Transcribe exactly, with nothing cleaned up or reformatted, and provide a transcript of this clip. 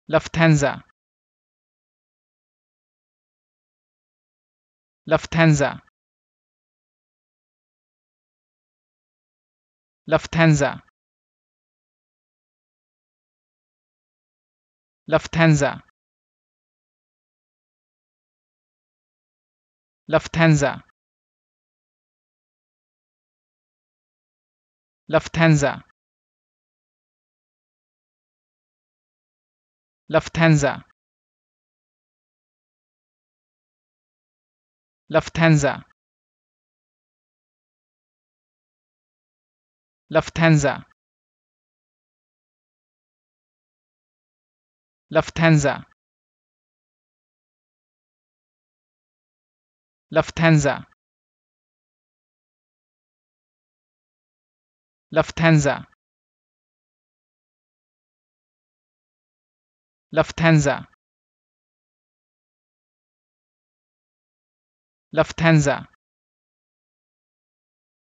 Lufthansa, Lufthansa, Lufthansa, Lufthansa, Lufthansa, Lufthansa, Lufthansa, Lufthansa, Lufthansa, Lufthansa, Lufthansa, Lufthansa, Lufthansa, Lufthansa,